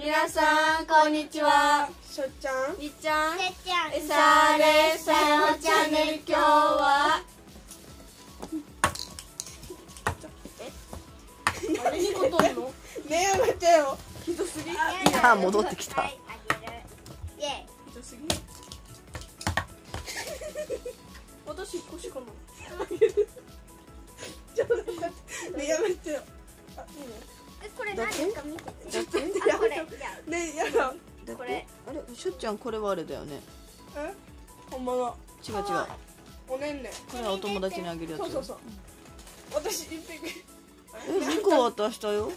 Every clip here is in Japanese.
皆さんこんにちは。 しょっちゃん、 りっちゃん、 せっちゃん、 えされさよチャンネル、今日はあれにこ撮るの？ ねえやめてよ。 ひどすぎ。 あ、戻ってきた。 はい、あげる。イェイ。 ひどすぎ。私1個しかない。 ちょっと待ってねえやめてよ。あ、いいね。 これ何ですか見て。 だってあ、これ。じゃねえやだ。 これあれ、しょっちゃんこれはあれだよね。 え？ほんまだ。 違う違う。 おねんね。 これはお友達にあげるやつ。 そうそうそう。私一匹。 2個渡したよ。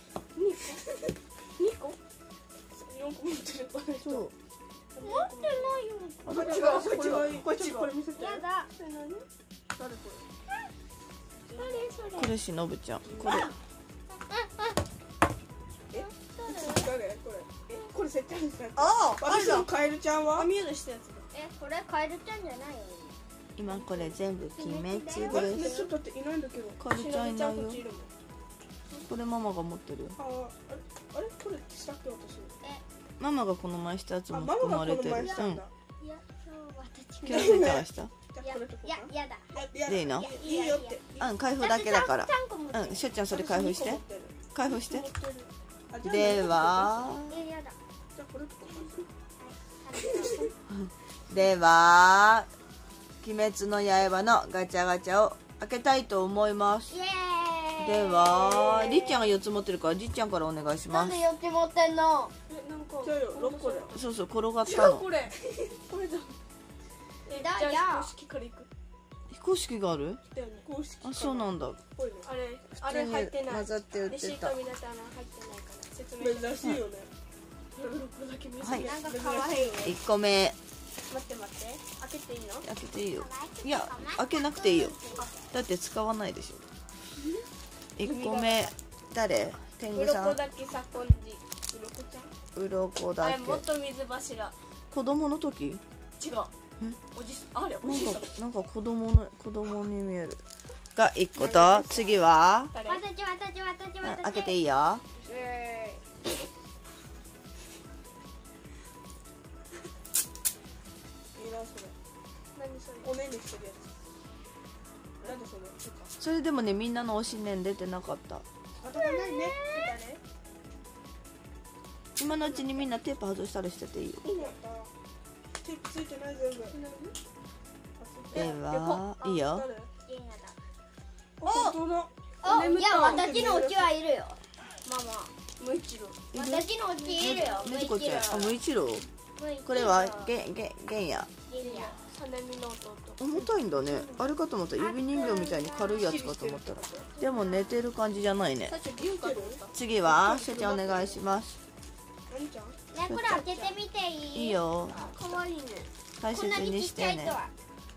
2個 4個持ってる。 そう。 持ってないよ。 こっちがこっちがこっちこれ見せて。 やだ。 それ何？誰こ誰それ。 これしのぶちゃん。これ。 これせっちゃんですやつ。 ああ、 私のカエルちゃんは？ アミューズしたやつだ。 これカエルちゃんじゃないよ。 今これ全部鬼滅あれねです。 ちょっと待っていないんだけど。 カエルちゃんいないよこっちいるもん。 これママが持ってるよ。 あれこれしたっけ私。 ママがこの前したやつもあマ含まれてる。 マがこの前したんだ。 いや、私今日せっちゃんがした。 じゃあこれとこいや、やだ。 でいいの？ いいよって。 うん、開封だけだから。 3個持ってる。 うん、しょっちゃんそれ開封して。開封して。 あじゃあでは、 やだ。 じゃあこれとこでは、鬼滅の刃のガチャガチャを開けたいと思います。 イエーイ。 では、りっちゃんが4つ持ってるから、りっちゃんからお願いします。 なんで4つ持ってんの？ なんかじゃあよ6個だよ。 そうそう、転がっ違たの。 うこれ。これだ。じゃあ公式からいく。 非公式がある？ だよね。 公式あ、そうなんだ。 あれ入ってない。 混ざって売ってたレシート。皆さん入ってないから説明します。 珍しいよね。 これだけ珍しい。 はいなんか可愛いね。 1個目、 待って待って。開けていいの？ 開けていいよ。いや、開けなくていいよ。だって使わないでしょ。1個目、誰？天狗さん。 鱗だけさこんじ。鱗ちゃん？ 鱗だあれ元け。 水柱。 子供の時？ 違う。おじさん。あれおなんかじさん。 なんか子供に見える。が1個と、次は誰？ 私。 開けていいよ。 いいなそれ。 何それ？ おねんねしてるやつ。なんでそれ？そっか。 それでもね、みんなの推し年出てなかった。 当たらないね。 誰？ 今のうちにみんなテープ外したりしてていいよ。 いいね。テープついてない全部。 では、いいよ。 誰？ やだ。 本当だ。 あ、いや、私のうちはいるよ。 ママ。無一郎。 私のうちいるよ。 ねずこちゃん。あ、無一郎。 ここれは玄也。 サネミの弟。 重たいんだね。あれかと思った。指人形みたいに軽いやつかと思ったら。でも寝てる感じじゃないね。 最初銀かと思った。 次は、しょちゃんお願いします。 何ちゃん？ ね、これ開けてみていい？ いいよ。 可愛いね。 大切こんなににしてねちっちゃいと。は。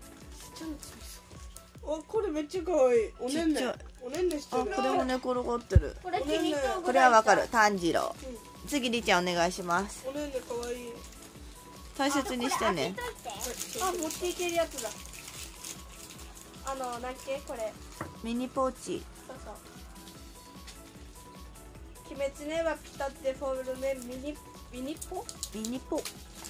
これめっちゃ可愛い。おねんねちっちゃい。 おねんねしてあ、 る。 これも寝転がってる。 これ気に入るこれはわかる。炭治郎。次、りちゃんお願いします。 おねんね可愛い。 大切にしてね。 あ、持っていけるやつだ。なんけこれ。 ミニポーチ。 そうそう。鬼滅ねはピタってフォルメミニポ？ ミニポ。ミニポ。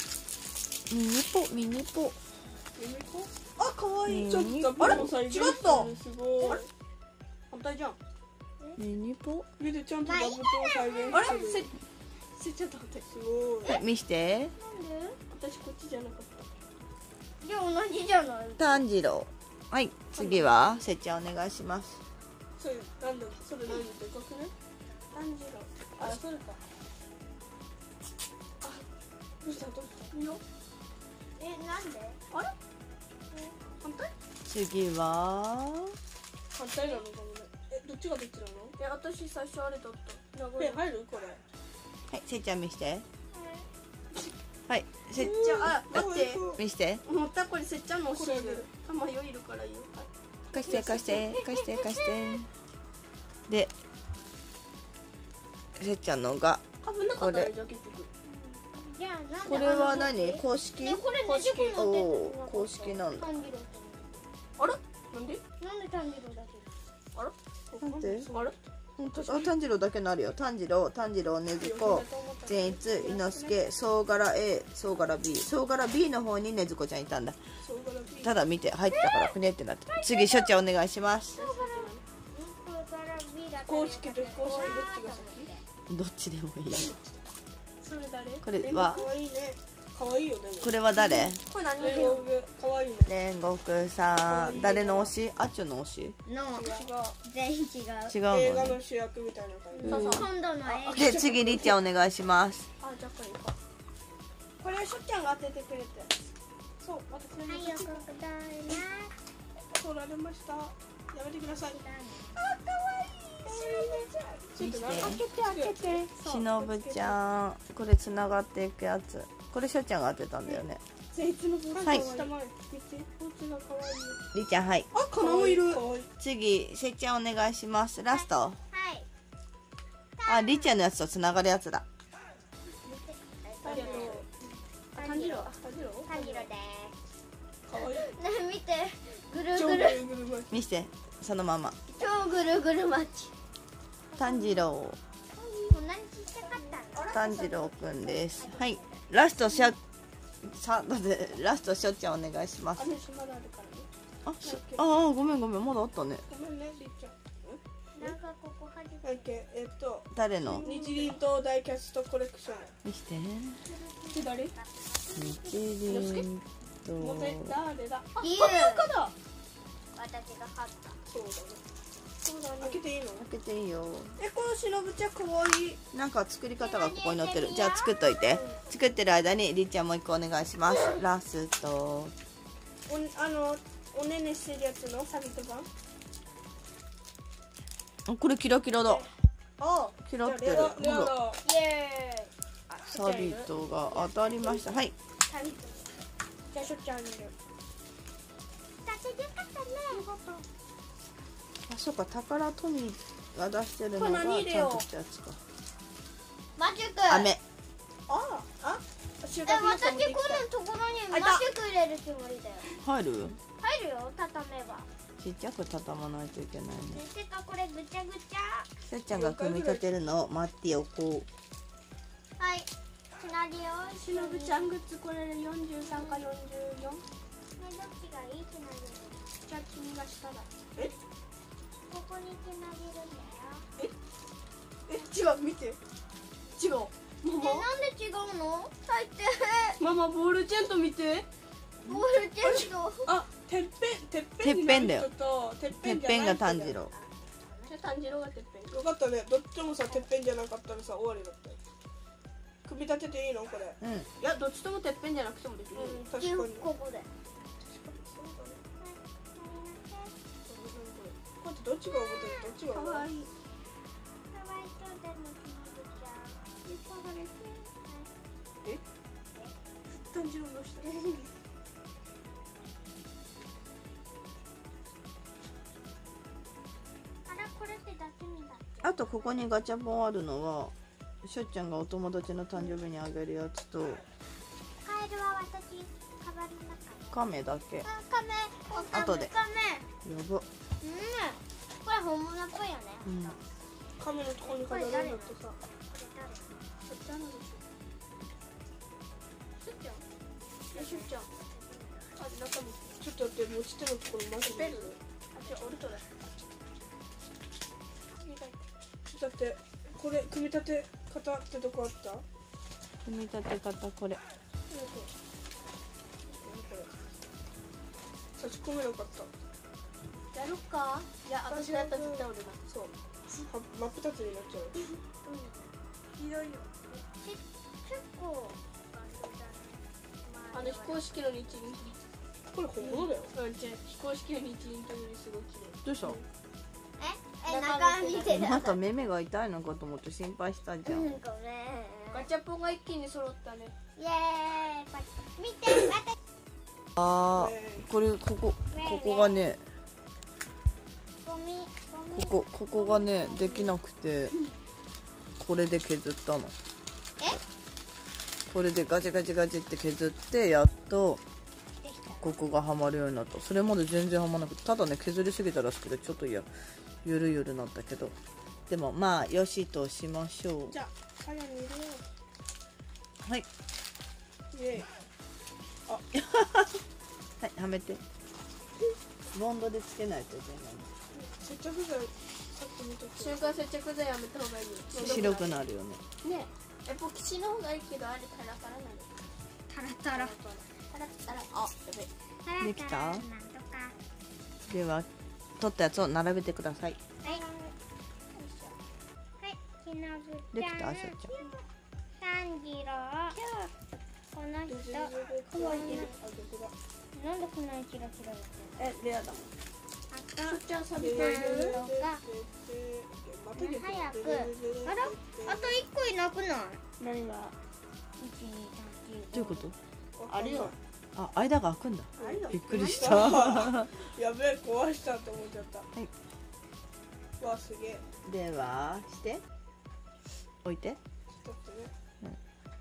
ミミコ？あ、可愛い。ちょっとあれ違った。すごい。 反対じゃん。 ミニポ。 見てちゃんとダブトを再現あれしてる。 ちょっと待って。 すごい。 見して。 私こっちじゃなかった。 じゃあ同じじゃない。 炭治郎。はい、次はせっちゃんお願いします。 それなんだ。それ何でかくね？ 炭治郎。 あ、それか。あ、どうした？ いいよ。 なんで？ あれ？反対？ 次は反対なのかもね。どっちがどっちなの？ いや、私最初あれだった。 入るこれ。 はい、せっちゃん見して。はい、せっじゃあ、待って。 見して。 もったこれせっちゃんのシール。玉よいるからいいよ。 貸して貸して貸して貸して。で、せっちゃんのが危なかったね、じゃあ結局。 じゃあなんで？ これは何？公式？ ね、これね、10個お持ってお、公式なんだ。 炭治郎あれ？なんで？ なんで炭治郎だけ？ あれ？ なんで？ あれ？ 本当。あ、炭治郎だけのあるよ。炭治郎、ねずこ、 善逸、伊之助、総柄 A、総柄 B、総柄 B の方にねずこちゃんいたんだ。 そうからビーただ見て入ってたからふねってなって。次しょっちゃんお願いします。 非公式と非公式どっちが先？ どっちでもいい。 それ誰？ これは可愛いね。可愛いよでも。 これは誰？ これ何煉獄可愛いね。 煉獄さん。誰の推し？あっちょの推し？ の違う。 全員違う。 違うのね。 映画の主役みたいな感じ。 今度の映画。 で次りっちゃんお願いします。 あ、じゃあこれいいか。 これしょっちゃんが当ててくれて。そう、私のはい、よくございます。 取られました。やめてください。 見て。 開けて。 しのぶちゃん。これつながっていくやつ。これしょっちゃんが当てたんだよね。 いつの分はい下前見て。こっちが可愛い。 りっちゃんはい。 あ、かなもいる。 次せっちゃんお願いします。ラスト。 はい。 あ、りっちゃんのやつとつながるやつだ。 炭治郎。炭治郎で可愛い。 す。ね、見て。ぐる超ぐる。 ぐるぐる。 見してそのまま。 超ぐるぐるマッチ。 炭治郎。 こんなにちっちゃかったの？ 炭治郎くんです。はい。ラストしょさだってラストしょっちゃんお願いします。 あの島があるからね。 ごめんまだあったね。 ごめんね、りっちゃん。 なんかここ初めて。 オッケー、 誰の？ 日輪刀大キャストコレクション。 見して。 で誰？ 日輪とモテ誰だ？あ、 ゆうかだ。 私が貼った。 そうだね。そうだね。開けていいの？ 開けていいよ。 このしのぶちゃん可愛い。 なんか作り方がここに載ってる。じゃあ作っといて。作ってる間にりっちゃんもう一個お願いします。ラスト。 おねねしてるやつのサビト版。 これキラキラだ。 あ、 キラってる。 レアほらだ。 イエサビトが当たりました。はい。 ーイ。 じゃあしょっちゃんあげる。 私よかったね。 あ、そうか。宝トミーが出してるのがこれ何入れようちゃんとしたやつか。 マジック。 飴。 収穫私の人持ってきこた。 のところにマジック入れるつもりだよ。 入る？ 入るよ、畳めば。 ちっちゃく畳まないといけないね。 てかこれぐちゃぐちゃ。 せっちゃんが組み立てるのを待っておこはい。シナリオ。 しのぶちゃんグッズこれ43か44。 ね、どっちがいいシナリオ。 じゃあ君が下だ。 ここにつなげるんだよ。 違う、見て。違う。 なんで違うの？最低。 ママボールチェンと見て。 ボールチェンと。 あ、てっぺんになる人とてっう。 ぺんじゃない人てっぺんが炭治郎。 じゃあ炭治郎がてっぺん。よかったね。どっちもさてっぺんじゃなかったらさ終わりだったよ。組み立てていいのこれ？ うん。 いやどっちともてっぺんじゃなくてもできる。確かに。 ここで。 これってどっちが表でどっちが裏？ 可愛いとでも気持ちちゃう。 炭治郎どうした？ あら、これって出せみだっけ？ あとここにガチャポンあるのはしょっちゃんがお友達の誕生日にあげるやつとカエルは私、カバンの中。 カメだけ。やカメ。 後でカメ。 ば。 これ本物っぽいよね。 うん。 カメのとこに飾るんだってさ。 これ誰？ しょっちゃんのでしょ。しょっちゃん。しょっちゃん。あ、中身。ちょっと待って、持ち手のところまず。ペル？あ、違う、オルトだ。だってこれ組み立て方ってどこあった？ 組み立て方これ。 差し込めなかった。 やるか？ いや、私がやったら絶対俺だ。そう。真っ二つになっちゃう。ひどいよ。 結構。 非公式の日輪。 これ本物だよ。 非公式の日輪というすごい綺麗。 どうした？ 中見てる。 また目が痛いのかと思って心配したじゃん。 ごめん。 ガチャポンが一気に揃ったね。 イエーイ。見て、私。 あー、これここがね、 ゴミ。 ここがねできなくてこれで削ったの。これでガチガチガチって削ってやっとここがはまるようになった。それまで全然はまらなくて、ただね削りすぎたらしくてちょっとゆるゆるなったけど、でもまあよしとしましょう。 じゃあ、さらに入れよう。 はいイエーイ。 はいはめて。ボンドでつけないとい接着剤さっき見たけど。 中華接着剤やめた方がいいよ。 けない。白くなるよね。 ねエポキシの方がいいけど、あれタラタラなの。 タラタラタラタラ。あ、やべえ。 できたなんとか。 では取ったやつを並べてください。 はいはいきのぶちゃんできた？しょうち炭治郎この人雲いてる。あ、逆だ。 なんでこんなにキラキラだったの？ レアだもん。 あとじゃあサビ炭治郎が早く。 あらあと1個いなくない？ 何が？ 1、2、3、4、 どういうこと？ あるよ。 あ、間が開くんだ。 あるよ。 びっくりした。 やべえ、壊したと思っちゃった。 はい。 わ、すげえ。 ではして置いて。 ちょっとね。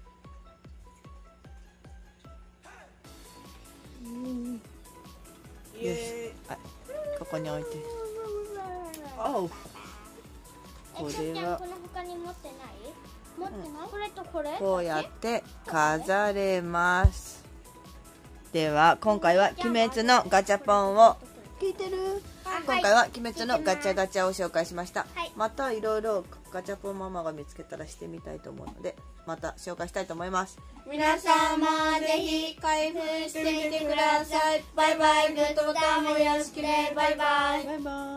イエーイ。 ここに置いて。 あ、 おう。こちゃんれはちゃんこの他に持ってない？持ってない？これとこれ？ こうやって飾れます。では今回は鬼滅のガチャポンを聞いてる。今回は鬼滅のガチャガチャを紹介しました。 はいまたいろいろガチャポンママが見つけたらしてみたいと思うので、また紹介したいと思います。 皆様ぜひ開封してみてください。バイバイ。グッドボタンもよろしくね。バイバイ。 バイバイ。